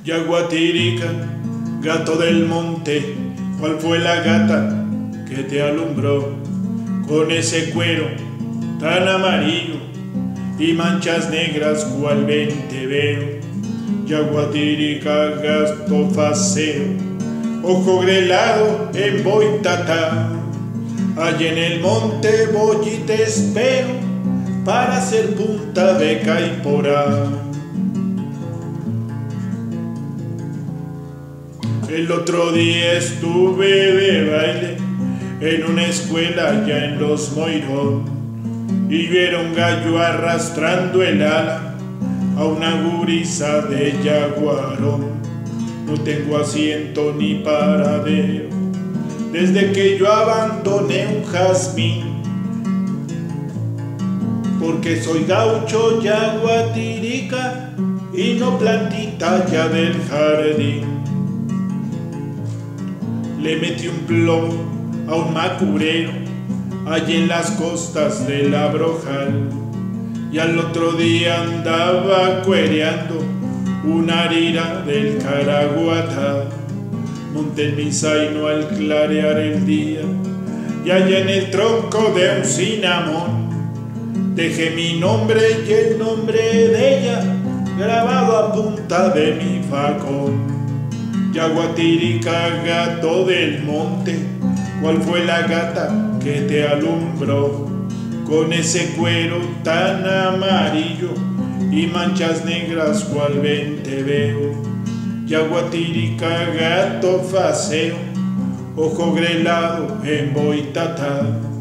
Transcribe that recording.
Yaguatirica, gato del monte, ¿cuál fue la gata que te alumbró con ese cuero tan amarillo y manchas negras cual ven te veo? Yaguatirica, gato facero, ojo grelado en Boitatá, allí en el monte voy y te espero para hacer punta de Caiporá. El otro día estuve de baile en una escuela allá en Los Moirón y vieron un gallo arrastrando el ala a una gurisa de Yaguarón. No tengo asiento ni paradero desde que yo abandoné un jazmín, porque soy gaucho yaguatirica y no plantita ya del jardín. Le metí un plomo a un macurero allí en las costas del Abrojal, y al otro día andaba cuereando una arira del Caraguatá. Monté en mi zaino al clarear el día y allá en el tronco de un cinamón dejé mi nombre y el nombre de ella grabado a punta de mi facón. Yaguatirica, gato del monte, ¿cuál fue la gata que te alumbró con ese cuero tan amarillo y manchas negras cual ven te veo? Yaguatirica, gato facero, ojo grelado en Boitatá.